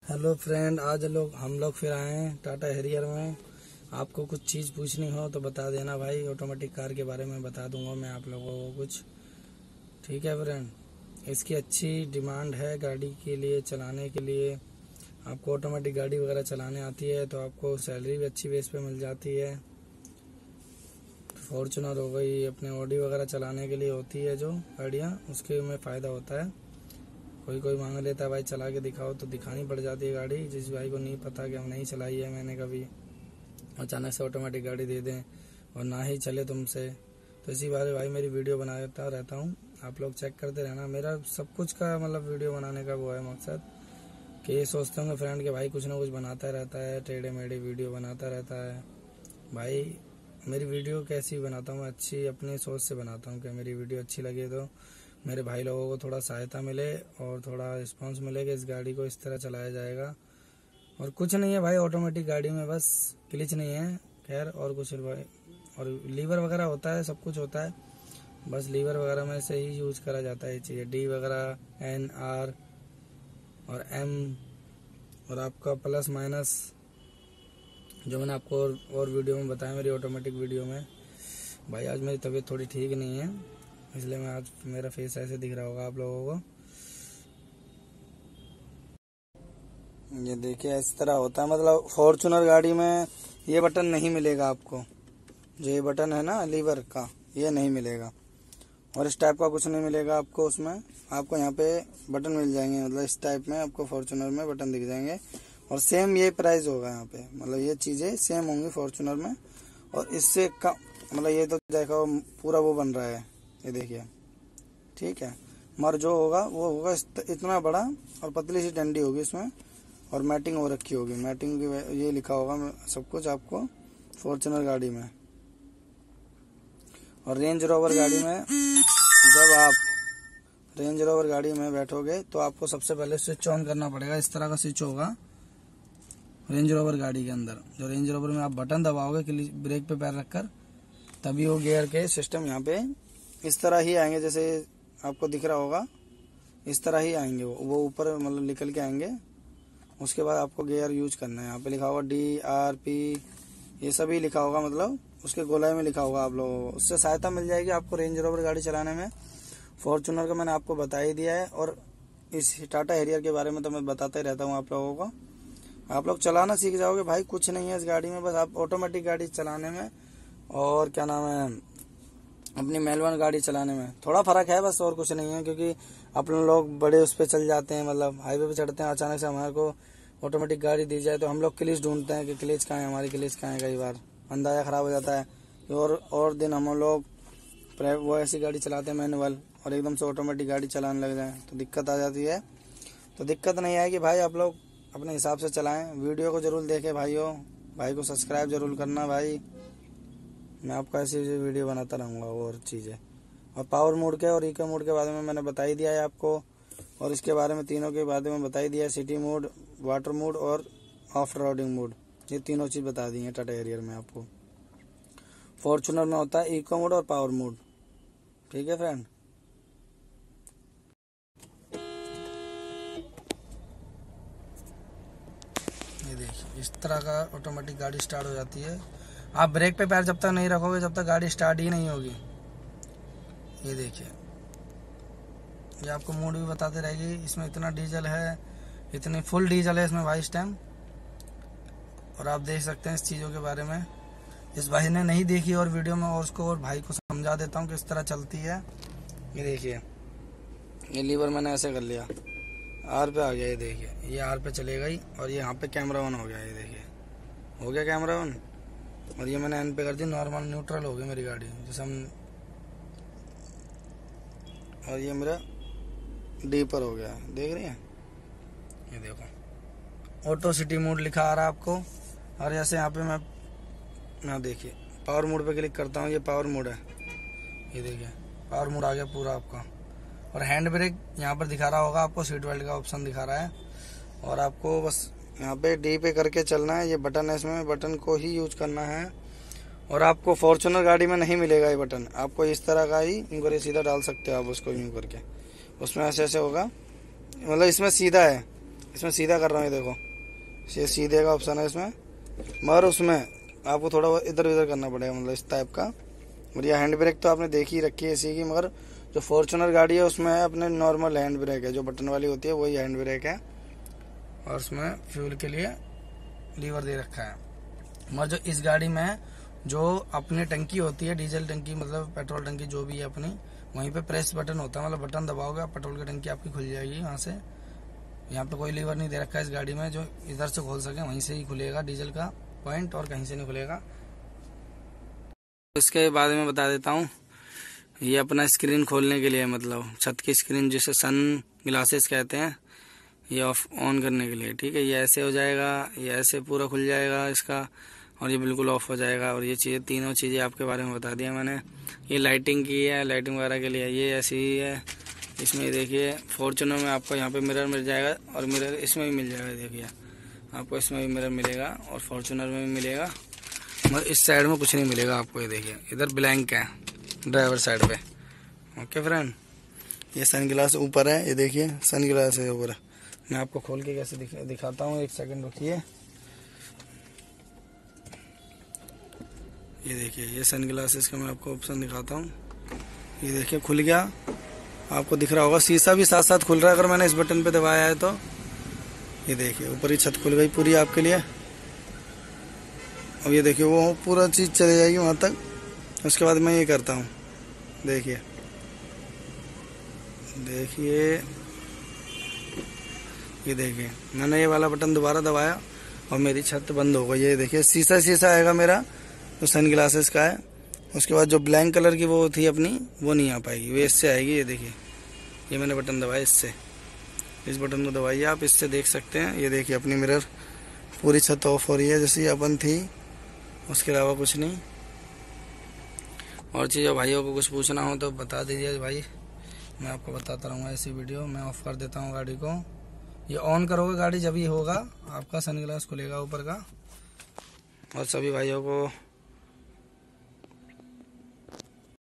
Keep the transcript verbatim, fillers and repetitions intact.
Hello friend, आज लोग हम लोग फिर आए हैं टाटा हैरियर में। आपको कुछ चीज़ पूछनी हो तो बता देना भाई। ऑटोमेटिक कार के बारे में बता दूंगा मैं आप लोगों को कुछ। ठीक है फ्रेंड, इसकी अच्छी डिमांड है गाड़ी के लिए, चलाने के लिए। आपको ऑटोमेटिक गाड़ी वगैरह चलाने आती है तो आपको सैलरी भी अच्छी बेस पे मिल जाती है। फॉर्चुनर हो गई, अपने ऑडी वगैरह चलाने के लिए होती है जो गाड़ियाँ, उसके में फ़ायदा होता है। कोई कोई मांग लेता है भाई चला के दिखाओ, तो दिखानी पड़ जाती है गाड़ी। जिस भाई को नहीं पता कि हम नहीं चलाई है मैंने कभी, अचानक से ऑटोमेटिक गाड़ी दे दें और ना ही चले तुमसे, तो इसी बारे भाई मेरी वीडियो बनाता रहता हूँ। आप लोग चेक करते रहना। मेरा सब कुछ का मतलब वीडियो बनाने का वो है मकसद कि ये सोचते होंगे फ्रेंड के भाई कुछ ना कुछ बनाता रहता है, टेढ़े मेढ़े वीडियो बनाता रहता है। भाई मेरी वीडियो कैसी बनाता हूँ, अच्छी अपनी सोच से बनाता हूँ कि मेरी वीडियो अच्छी लगे तो मेरे भाई लोगों को थोड़ा सहायता मिले और थोड़ा रिस्पांस मिले कि इस गाड़ी को इस तरह चलाया जाएगा। और कुछ नहीं है भाई ऑटोमेटिक गाड़ी में, बस क्लिच नहीं है खैर, और कुछ भाई और लीवर वगैरह होता है, सब कुछ होता है। बस लीवर वगैरह में से ही यूज करा जाता है ये चीज़ें, डी वगैरह, एन, आर और एम और आपका प्लस माइनस, जो मैंने आपको और, और वीडियो में बताया मेरी ऑटोमेटिक वीडियो में। भाई आज मेरी तबीयत थोड़ी ठीक नहीं है, इसलिए मैं आज मेरा फेस ऐसे दिख रहा होगा आप लोगों को। ये देखिए इस तरह होता है, मतलब फॉर्चुनर गाड़ी में ये बटन नहीं मिलेगा आपको। जो ये बटन है ना लीवर का, ये नहीं मिलेगा और इस टाइप का कुछ नहीं मिलेगा आपको। उसमें आपको यहाँ पे बटन मिल जाएंगे, मतलब इस टाइप में आपको फॉर्चुनर में बटन दिख जाएंगे और सेम ये प्राइस होगा यहाँ पे। मतलब ये चीज़ें सेम होंगी फॉर्चुनर में और इससे कम, मतलब ये तो देखो पूरा वो बन रहा है, ये देखिए ठीक है। मर जो होगा वो होगा इतना बड़ा और पतली सी डंडी होगी इसमें और मैटिंग हो रखी होगी। मैटिंग की ये लिखा होगा सब कुछ आपको फॉर्चुनर गाड़ी में। और रेंज रोवर गाड़ी में जब आप रेंज रोवर गाड़ी में बैठोगे तो आपको सबसे पहले स्विच ऑन करना पड़ेगा। इस तरह का स्विच होगा रेंज रोवर गाड़ी के अंदर। जो रेंज रोवर में आप बटन दबाओगे ब्रेक पे पैर रखकर, तभी वो गियर के सिस्टम यहाँ पे इस तरह ही आएंगे, जैसे आपको दिख रहा होगा इस तरह ही आएंगे। वो वो ऊपर मतलब निकल के आएंगे। उसके बाद आपको गियर यूज करना है। यहाँ पे लिखा होगा डी, आर, पी, ये सभी लिखा होगा, मतलब उसके गोलाई में लिखा होगा आप लोगों को। उससे सहायता मिल जाएगी आपको रेंज रोवर गाड़ी चलाने में। फॉर्चुनर का मैंने आपको बता ही दिया है और इस टाटा हैरियर के बारे में तो मैं बताता ही रहता हूँ आप लोगों को। आप लोग चलाना सीख जाओगे भाई, कुछ नहीं है इस गाड़ी में, बस आप ऑटोमेटिक गाड़ी चलाने में और क्या नाम है अपनी मैनुअल गाड़ी चलाने में थोड़ा फर्क है बस, और कुछ नहीं है। क्योंकि अपने लोग बड़े उस पर चल जाते हैं, मतलब हाईवे पे चढ़ते हैं, अचानक से हमारे को ऑटोमेटिक गाड़ी दी जाए तो हम लोग क्लिच ढूंढते हैं कि क्लिच कहाँ है, हमारी क्लिच कहाँ है। कई बार अंदाजा खराब हो जाता है और और दिन हम लोग वो ऐसी गाड़ी चलाते हैं मैनुअल और एकदम से ऑटोमेटिक गाड़ी चलाने लग जाए तो दिक्कत आ जाती है। तो दिक्कत नहीं आएगी भाई, आप लोग अपने हिसाब से चलाएं। वीडियो को जरूर देखें भाइयों, भाई को सब्सक्राइब जरूर करना भाई। मैं आपको ऐसी वीडियो बनाता रहूँगा और चीज़ें। और पावर मोड के और इको मोड के बारे में मैंने बता ही दिया है आपको, और इसके बारे में तीनों के बारे में बता ही दिया है। सिटी मोड, वाटर मोड और ऑफ रोडिंग मोड, ये तीनों चीज़ बता दी है टाटा हैरियर में आपको। फॉर्चुनर में होता है इको मोड और पावर मोड। ठीक है फ्रेंड, ये देखिए इस तरह का ऑटोमेटिक गाड़ी स्टार्ट हो जाती है। आप ब्रेक पे पैर जब तक नहीं रखोगे जब तक गाड़ी स्टार्ट ही नहीं होगी। ये देखिए ये आपको मोड भी बताते रहेगी। इसमें इतना डीजल है, इतनी फुल डीजल है इसमें भाई इस टाइम। और आप देख सकते हैं इस चीज़ों के बारे में, इस भाई ने नहीं देखी और वीडियो में, और उसको और भाई को समझा देता हूँ कि इस तरह चलती है। ये देखिए ये लीवर मैंने ऐसे कर लिया, आर पे आ गया। ये देखिए ये आर पे चले गई और ये यहाँ पे कैमरा ऑन हो गया। ये देखिए हो गया कैमरा ऑन और ये मैंने एन पे कर दी, नॉर्मल न्यूट्रल हो गई मेरी गाड़ी जैसे हम। और ये मेरा डी पर हो गया, देख रही हैं। ये देखो ऑटो सिटी मोड लिखा आ रहा है आपको। और जैसे यहाँ पे मैं यहाँ देखिए पावर मोड पे क्लिक करता हूँ, ये पावर मोड है। ये देखिए पावर मोड आ गया पूरा आपका। और हैंड ब्रेक यहाँ पर दिखा रहा होगा आपको, सीट बेल्ट का ऑप्शन दिखा रहा है। और आपको बस यहाँ पे डी पे करके चलना है। ये बटन है, इसमें बटन को ही यूज करना है। और आपको फॉर्चुनर गाड़ी में नहीं मिलेगा ये बटन, आपको इस तरह का ही यूँ करके सीधा डाल सकते हो आप उसको यूँ करके। उसमें ऐसे ऐसे होगा, मतलब इसमें सीधा है इसमें सीधा कर रहा हूँ, ये देखो ये सीधे का ऑप्शन है इसमें, मगर उसमें आपको थोड़ा इधर उधर करना पड़ेगा, मतलब इस टाइप का। और ये हैंड ब्रेक तो आपने देखी ही रखी है इसी की, मगर जो फॉर्च्यूनर गाड़ी है उसमें है अपने नॉर्मल हैंड ब्रेक है, जो बटन वाली होती है वही हैंड ब्रेक है। और उसमें फ्यूल के लिए लीवर दे रखा है। मगर जो इस गाड़ी में जो अपनी टंकी होती है, डीजल टंकी मतलब पेट्रोल टंकी जो भी है अपनी, वहीं पे प्रेस बटन होता है, मतलब बटन दबाओगे पेट्रोल की टंकी आपकी खुल जाएगी वहां से। यहाँ पे कोई लीवर नहीं दे रखा है इस गाड़ी में जो इधर से खोल सके, वहीं से ही खुलेगा डीजल का पॉइंट, और कहीं से नहीं खुलेगा। इसके बारे में बता देता हूँ, ये अपना स्क्रीन खोलने के लिए, मतलब छत की स्क्रीन जिसे सन ग्लासेस कहते हैं, ये ऑफ ऑन करने के लिए, ठीक है। ये ऐसे हो जाएगा, ये ऐसे पूरा खुल जाएगा इसका, और ये बिल्कुल ऑफ हो जाएगा। और ये चीज़ें तीनों चीज़ें आपके बारे में बता दिया मैंने। ये लाइटिंग की है, लाइटिंग वगैरह के लिए ये ऐसी ही है। इसमें देखिए फॉर्च्यूनर में आपको यहाँ पे मिरर मिल जाएगा, और मिरर इसमें भी मिल जाएगा, देखिए आपको इसमें भी मिरर मिलेगा और फॉर्च्यूनर में भी मिलेगा, मगर इस साइड में कुछ नहीं मिलेगा आपको। ये देखिए इधर ब्लैंक है ड्राइवर साइड पे। ओके फ्रेंड, ये सन ग्लास ऊपर है, ये देखिए सन ग्लास है ऊपर। मैं आपको खोल के कैसे दिखा, दिखाता हूँ, एक सेकंड रुकिए। ये देखिए ये सन ग्लासेस का मैं आपको ऑप्शन दिखाता हूँ। ये देखिए खुल गया, आपको दिख रहा होगा, शीशा भी साथ साथ खुल रहा है अगर मैंने इस बटन पे दबाया है तो। ये देखिए ऊपर ही छत खुल गई पूरी आपके लिए। अब ये देखिए वो पूरा चीज़ चली जाएगी वहाँ तक। उसके बाद मैं ये करता हूँ, देखिए देखिए ये देखिए मैंने ये वाला बटन दोबारा दबाया और मेरी छत बंद हो गई। ये देखिए शीशा शीशा आएगा मेरा, तो सन ग्लासेस का है। उसके बाद जो ब्लैक कलर की वो थी अपनी, वो नहीं आ पाएगी, वे इससे आएगी। ये देखिए ये मैंने बटन दबाया इससे, इस बटन को दबाइए आप, इससे देख सकते हैं। ये देखिए अपनी मिरर पूरी छत ऑफ हो रही है जैसी अपन थी, उसके अलावा कुछ नहीं। और चीज़ भाइयों को कुछ पूछना हो तो बता दीजिए भाई, मैं आपको बताता रहूँगा ऐसी वीडियो। मैं ऑफ कर देता हूँ गाड़ी को, ये ऑन करोगे गाड़ी जब ये होगा आपका सन ग्लास खुलेगा ऊपर का। और सभी भाइयों को